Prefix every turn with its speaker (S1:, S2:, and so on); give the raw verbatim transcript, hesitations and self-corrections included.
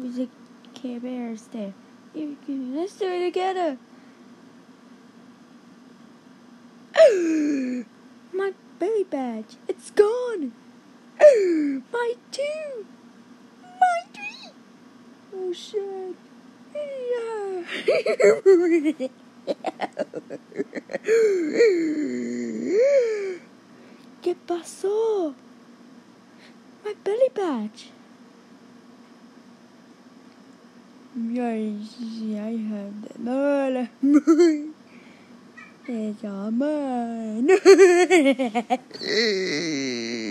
S1: with the Care Bears there. Let's do it together. My belly badge, it's gone. My two, my three. Oh shit. Yeah. ¿Qué pasó? My belly badge. Yes, I have them all. It's all mine.